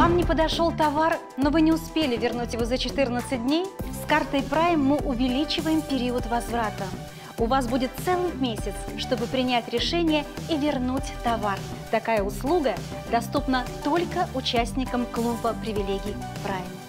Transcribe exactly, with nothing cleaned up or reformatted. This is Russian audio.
Вам не подошел товар, но вы не успели вернуть его за четырнадцать дней? С картой Prime мы увеличиваем период возврата. У вас будет целый месяц, чтобы принять решение и вернуть товар. Такая услуга доступна только участникам клуба привилегий Prime.